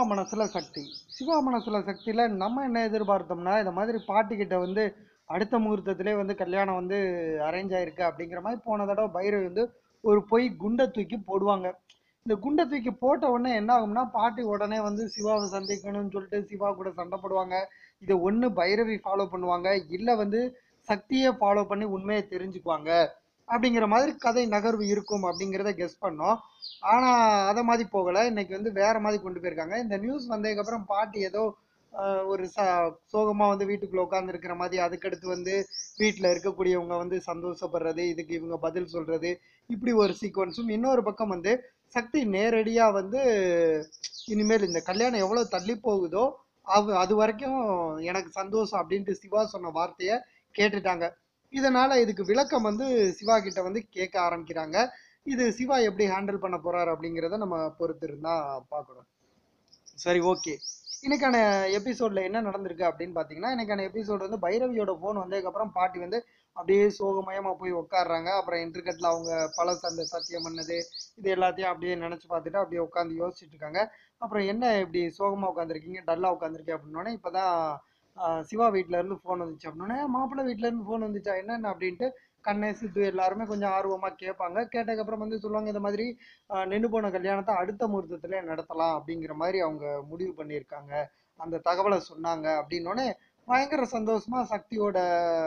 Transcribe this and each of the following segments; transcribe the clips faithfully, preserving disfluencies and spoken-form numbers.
மனசுல சக்தி. சிவா மனசுல சக்தியில நம்ம என்ன எதிர்பார்த்தோம்னா, இந்த மாதிரி பாட்டிக்கிட்ட வந்து அடுத்த முகூர்த்தத்திலே வந்து கல்யாணம் வந்து அரேஞ்ச் ஆயிருக்கு அப்படிங்கிற மாதிரி போன தடவை பைரவி வந்து ஒரு பொய் குண்டை தூக்கி போடுவாங்க. இந்த குண்டை தூக்கி போட்ட உடனே என்ன ஆகும்னா, பாட்டி உடனே வந்து சிவாவை சந்திக்கணும்னு சொல்லிட்டு சிவா கூட சண்டை போடுவாங்க. இதை ஒண்ணு பைரவி ஃபாலோ பண்ணுவாங்க, இல்ல வந்து சக்தியை ஃபாலோ பண்ணி உண்மையை தெரிஞ்சுக்குவாங்க அப்படிங்கிற மாதிரி கதை நகர்வு இருக்கும் அப்படிங்கிறத கெஸ் பண்ணோம். ஆனா அதை மாதிரி போகல, இன்னைக்கு வந்து வேற மாதிரி கொண்டு போயிருக்காங்க. இந்த நியூஸ் வந்ததுக்கு அப்புறம் பாட்டி ஏதோ ஆஹ், ஒரு ச சோகமா வந்து வீட்டுக்குள்ள உட்கார்ந்து இருக்கிற மாதிரி, அதுக்கடுத்து வந்து வீட்டுல இருக்கக்கூடியவங்க வந்து சந்தோஷப்படுறது, இதுக்கு இவங்க பதில் சொல்றது, இப்படி ஒரு சீக்வன்ஸும். இன்னொரு பக்கம் வந்து சக்தி நேரடியா வந்து இனிமேல் இந்த கல்யாணம் எவ்வளவு தள்ளி போகுதோ அவ அது வரைக்கும் எனக்கு சந்தோஷம் அப்படின்ட்டு சிவா சொன்ன வார்த்தைய கேட்டுட்டாங்க. இதனால இதுக்கு விளக்கம் வந்து சிவா கிட்ட வந்து கேட்க ஆரம்பிக்கிறாங்க. இது சிவா எப்படி ஹேண்டில் பண்ண போறாரு அப்படிங்கிறத நம்ம பொறுத்து இருந்தா பார்க்கணும். சரி, ஓகே. இன்னைக்கான எபிசோட்ல என்ன நடந்திருக்கு அப்படின்னு பாத்தீங்கன்னா, இன்னைக்கான எபிசோட் வந்து பைரவியோட போன் வந்ததுக்கு அப்புறம் பாட்டி வந்து அப்படியே சோகமயமா போய் உட்காடுறாங்க. அப்புறம் இன்டர்கட்ல அவங்க பல சந்த சத்தியம் பண்ணது இது எல்லாத்தையும் அப்படியே நினைச்சு பார்த்துட்டு அப்படியே உட்காந்து யோசிச்சுட்டு இருக்காங்க. அப்புறம் என்ன இப்படி சோகமா உட்காந்துருக்கீங்க, டல்லா உட்காந்துருக்கீங்க அப்படின்னோடனே, இப்பதான் ஆஹ், சிவா வீட்ல இருந்து போன் வந்துச்சு அப்படின்னோடனே, மாப்பிள்ளை வீட்ல இருந்து போன் வந்துச்சா என்னன்னு அப்படின்ட்டு கண்ணே சித்து எல்லாருமே கொஞ்சம் ஆர்வமா கேட்பாங்க. கேட்டதுக்கப்புறம் வந்து சொல்லுவாங்க, இந்த மாதிரி ஆஹ், நின்னு போன கல்யாணத்தை அடுத்த முகூர்த்தத்திலே நடத்தலாம் அப்படிங்கிற மாதிரி அவங்க முடிவு பண்ணியிருக்காங்க, அந்த தகவலை சொன்னாங்க அப்படின்னோடனே பயங்கர சந்தோஷமா சக்தியோட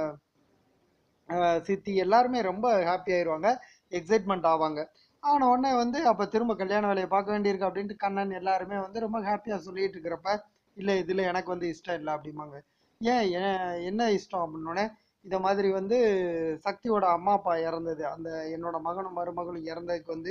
ஆஹ், சித்தி எல்லாருமே ரொம்ப ஹாப்பி ஆயிருவாங்க, எக்ஸைட்மெண்ட் ஆவாங்க. ஆன உடனே வந்து அப்ப திரும்ப கல்யாண வேலையை பார்க்க வேண்டியிருக்கு அப்படின்ட்டு கண்ணன் எல்லாருமே வந்து ரொம்ப ஹாப்பியா சொல்லிட்டு இருக்கிறப்ப, இல்ல இதுல எனக்கு வந்து இஷ்டம் இல்லை அப்படிம்பாங்க. ஏன் ஏன் என்ன இஷ்டம் அப்படின்னோடனே, இத மாதிரி வந்து சக்தியோட அம்மா அப்பா இறந்தது, அந்த என்னோட மகனும் மருமகளும் இறந்ததுக்கு வந்து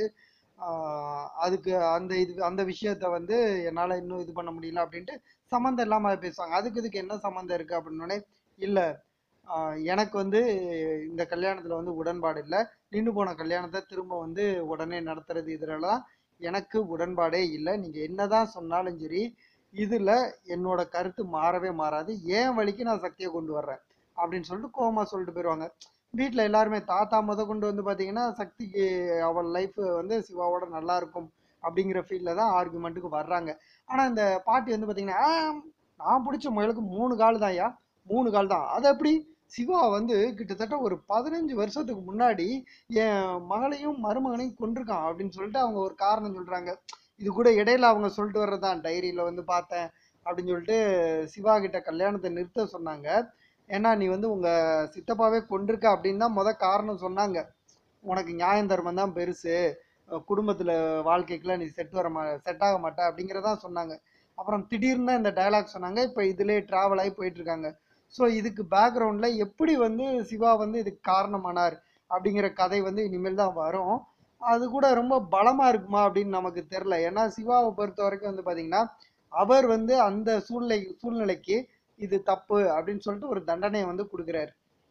ஆஹ் அதுக்கு அந்த இது அந்த விஷயத்த வந்து என்னால இன்னும் இது பண்ண முடியல அப்படின்ட்டு சம்மந்தம் இல்லாம பேசுவாங்க. அதுக்கு இதுக்கு என்ன சம்மந்தம் இருக்கு அப்படின்னோடனே, இல்ல ஆஹ் எனக்கு வந்து இந்த கல்யாணத்துல வந்து உடன்பாடு இல்லை, நின்று போன கல்யாணத்தை திரும்ப வந்து உடனே நடத்துறது இதுலலாம் எனக்கு உடன்பாடே இல்லை, நீங்க என்னதான் சொன்னாலும் சரி இதுல என்னோட கருத்து மாறவே மாறாது, ஏன் வழிக்கு நான் சக்தியை கொண்டு வர்றேன் அப்படின்னு சொல்லிட்டு கோவமா சொல்லிட்டு போயிடுவாங்க. வீட்டுல எல்லாருமே தாத்தா முத கொண்டு வந்து பாத்தீங்கன்னா சக்திக்கு அவள் லைஃப் வந்து சிவாவோட நல்லா இருக்கும் அப்படிங்கிற ஃபீல்ட்ல தான் ஆர்குமெண்ட்டுக்கு வர்றாங்க. ஆனா இந்த பாட்டி வந்து பாத்தீங்கன்னா, "ஆம், நான் பிடிச்ச முயலுக்கு மூணு கால் தான் ஐயா, மூணு கால் தான், அது எப்படி சிவா வந்து கிட்டத்தட்ட ஒரு பதினஞ்சு வருஷத்துக்கு முன்னாடி என் மகளையும் மருமகனையும் கொண்டிருக்கான் அப்படின்னு சொல்லிட்டு அவங்க ஒரு காரணம் சொல்றாங்க. இது கூட இடையில அவங்க சொல்லிட்டு வர்றதுதான், டைரியில வந்து பார்த்தேன் அப்படின்னு சொல்லிட்டு சிவா கிட்ட கல்யாணத்தை நிறுத்த சொன்னாங்க. ஏன்னா நீ வந்து உங்க சித்தப்பாவே கொண்டிருக்க அப்படின்னு தான் முத காரணம் சொன்னாங்க. உனக்கு நியாயம் தர்மம் தான் பெருசு, அஹ் குடும்பத்துல வாழ்க்கைக்குலாம் நீ செட் வர மா செட் ஆக மாட்ட அப்படிங்கிறதா சொன்னாங்க. அப்புறம் திடீர்னு தான் இந்த டயலாக் சொன்னாங்க. இப்போ இதுலயே டிராவல் ஆகி போயிட்டு இருக்காங்க. ஸோ இதுக்கு பேக்ரவுண்ட்ல எப்படி வந்து சிவா வந்து இதுக்கு காரணமானார் அப்படிங்கிற கதை வந்து இனிமேல் தான் வரும். அது கூட ரொம்ப பலமா இருக்குமா அப்படின்னு நமக்கு தெரியல. ஏன்னா சிவாவை பொறுத்த வரைக்கும் வந்து பாத்தீங்கன்னா, அவர் வந்து அந்த சூழ்நிலை சூழ்நிலைக்கு இது தப்பு அப்படின்னு சொல்லிட்டு ஒரு தண்டனையை வந்து கொடுக்குறாரு.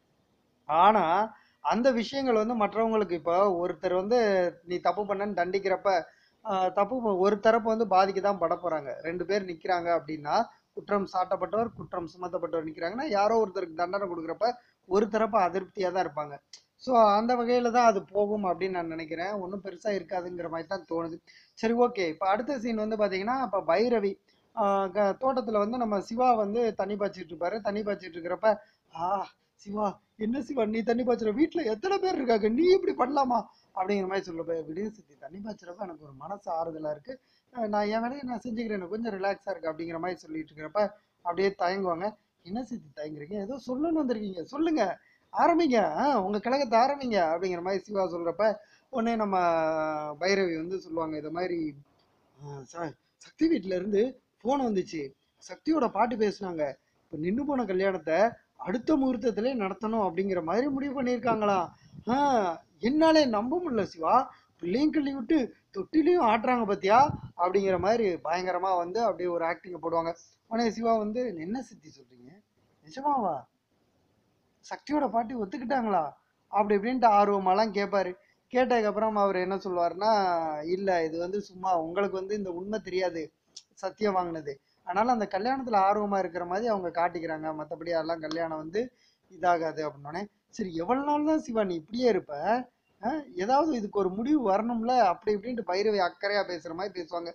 ஆனா அந்த விஷயங்கள் வந்து மற்றவங்களுக்கு, இப்போ ஒருத்தர் வந்து நீ தப்பு பண்ணன்னு தண்டிக்கிறப்ப ஆஹ், தப்பு ப- ஒரு தரப்பு வந்து பாதிக்க தான் பட போறாங்க. ரெண்டு பேர் நிக்கிறாங்க அப்படின்னா, குற்றம் சாட்டப்பட்டவர் குற்றம் சுமத்தப்பட்டவர் நிக்கிறாங்கன்னா, யாரோ ஒருத்தருக்கு தண்டனை கொடுக்குறப்ப ஒரு தரப்பு அதிருப்தியா தான் இருப்பாங்க. ஸோ அந்த வகையில தான் அது போகும் அப்படின்னு நான் நினைக்கிறேன். ஒன்றும் பெருசா இருக்காதுங்கிற மாதிரி தான் தோணுது. சரி, ஓகே. இப்போ அடுத்த சீன் வந்து பாத்தீங்கன்னா, இப்போ பைரவி ஆஹ் க- தோட்டத்துல வந்து நம்ம சிவா வந்து தண்ணி பாய்ச்சிட்டு இருப்பாரு. தண்ணி பாய்ச்சிட்டு இருக்கிறப்ப, ஆ சிவா, என்ன சிவா நீ தண்ணி பாய்ச்சுற, வீட்டுல எத்தனை பேர் இருக்காங்க, நீ இப்படி பண்ணலாமா அப்படிங்கிற மாதிரி சொல்ல போய், விடிய சுத்தி தண்ணி பாய்ச்சறப்ப எனக்கு ஒரு மனசு ஆறுதலா இருக்கு, அஹ் நான் என் வேலையை நான் செஞ்சுக்கிறேன், எனக்கு கொஞ்சம் ரிலாக்ஸா இருக்கு அப்படிங்கிற மாதிரி சொல்லிட்டு இருக்கிறப்ப அப்படியே தயங்குவாங்க. என்ன சித்தி தயங்குறீங்க, ஏதோ சொல்லணும்னு வந்திருக்கீங்க, சொல்லுங்க, ஆரம்பிங்க, ஆஹ் உங்க கழகத்தை ஆரம்பிங்க அப்படிங்கிற மாதிரி சிவா சொல்றப்ப உடனே நம்ம பைரவி வந்து சொல்லுவாங்க, இது மாதிரி ஆஹ் ச- சக்தி வீட்ல இருந்து போன் வந்துச்சு, சக்தியோட பாட்டு பேசுனாங்க, இப்ப நின்னு போன கல்யாணத்தை அடுத்த முகூர்த்தத்திலே நடத்தணும் அப்படிங்கிற மாதிரி முடிவு பண்ணியிருக்காங்களாம். ஆஹ் என்னாலே நம்ப முடியல சிவா, பிள்ளையும் கிள்ளி விட்டு தொட்டிலையும் ஆட்டுறாங்க பாத்தியா அப்படிங்கிற மாதிரி பயங்கரமா வந்து அப்படியே ஒரு ஆக்டிங்க போடுவாங்க. உடனே சிவா வந்து, என்ன சித்தி சொல்றீங்க, நிஜமாவா, சக்தியோட பாட்டி ஒத்துக்கிட்டாங்களா அப்படி இப்படின்ட்டு ஆர்வமாலாம் கேட்பாரு. கேட்டதுக்கு அப்புறம் அவர் என்ன சொல்லுவாருன்னா, இல்ல இது வந்து சும்மா உங்களுக்கு வந்து இந்த உண்மை தெரியாது, சத்தியம் வாங்கினது, அதனால அந்த கல்யாணத்துல ஆர்வமா இருக்கிற மாதிரி அவங்க காட்டிக்கிறாங்க, மற்றபடி அதெல்லாம் கல்யாணம் வந்து இதாகாது அப்படின்னோடனே, சரி எவ்வளவு நாள் தான் சிவா நீ இப்படியே இருப்ப, அஹ், ஏதாவது இதுக்கு ஒரு முடிவு வரணும்ல அப்படி இப்படின்ட்டு பைரவி அக்கறையா பேசுற மாதிரி பேசுவாங்க.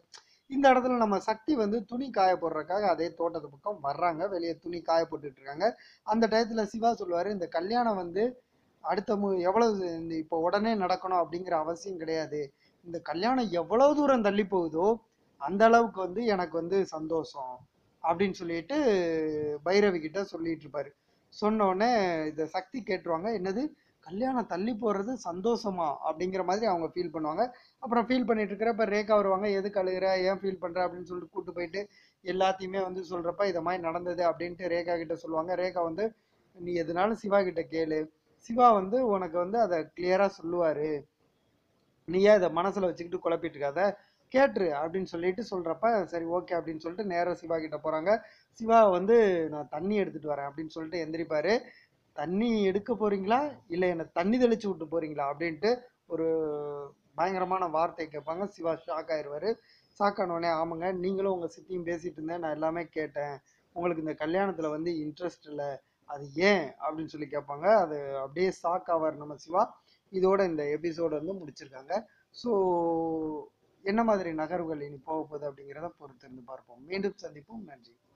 இந்த இடத்துல நம்ம சக்தி வந்து துணி காய போடுறதுக்காக அதே தோட்டத்து பக்கம் வர்றாங்க. வெளியே துணி காய போட்டுட்டு இருக்காங்க. அந்த டயத்துல சிவா சொல்லுவாரு, இந்த கல்யாணம் வந்து அடுத்த மு எவ்வளவு இந்த இப்போ உடனே நடக்கணும் அப்படிங்கிற அவசியம் கிடையாது. இந்த கல்யாணம் எவ்வளவு தூரம் தள்ளி போகுதோ அந்த அளவுக்கு வந்து எனக்கு வந்து சந்தோஷம் அப்படின்னு சொல்லிட்டு பைரவி கிட்ட சொல்லிட்டு இருப்பாரு. சொன்ன உடனே இத சக்தி கேட்டுருவாங்க, என்னது கல்யாணம் தள்ளி போறது சந்தோஷமா அப்படிங்கிற மாதிரி அவங்க ஃபீல் பண்ணுவாங்க. அப்புறம் ஃபீல் பண்ணிட்டு இருக்கிறப்ப ரேகா வருவாங்க, எதுக்கு அழுகுற, ஏன் ஃபீல் பண்ற அப்படின்னு சொல்லிட்டு கூட்டு போயிட்டு எல்லாத்தையுமே வந்து சொல்றப்ப இத மாதிரி நடந்தது அப்படின்ட்டு ரேகா கிட்ட சொல்லுவாங்க. ரேகா வந்து நீ எதுனாலும் சிவா கிட்ட கேளு, சிவா வந்து உனக்கு வந்து அதை கிளியரா சொல்லுவாரு, நீ ஏன் இதை மனசுல வச்சுக்கிட்டு குழப்பிட்டு இருக்காத, கேட்டுரு அப்படின்னு சொல்லிட்டு சொல்றப்ப சரி ஓகே அப்படின்னு சொல்லிட்டு நேரா சிவா கிட்ட போறாங்க. சிவா வந்து நான் தண்ணி எடுத்துட்டு வரேன் அப்படின்னு சொல்லிட்டு எந்திரிப்பாரு. தண்ணி எடுக்க போறீங்களா இல்ல என்ன தண்ணி தெளிச்சு விட்டு போறீங்களா அப்படின்ட்டு ஒரு பயங்கரமான வார்த்தை கேட்பாங்க. சிவா ஷாக் ஆயிடுவாரு. ஷாக் ஆன உடனே ஆமாங்க, நீங்களும் உங்க சித்தியும் பேசிட்டு இருந்தேன், நான் எல்லாமே கேட்டேன், உங்களுக்கு இந்த கல்யாணத்துல வந்து இன்ட்ரெஸ்ட் இல்லை, அது ஏன் அப்படின்னு சொல்லி கேட்பாங்க. அது அப்படியே ஷாக் ஆவார் நம்ம சிவா. இதோட இந்த எபிசோடு வந்து முடிச்சிருக்காங்க. ஸோ என்ன மாதிரி நகர்வுகள் இனி போக போகுது அப்படிங்கிறத பொறுத்திருந்து பார்ப்போம். மீண்டும் சந்திப்போம். நன்றி.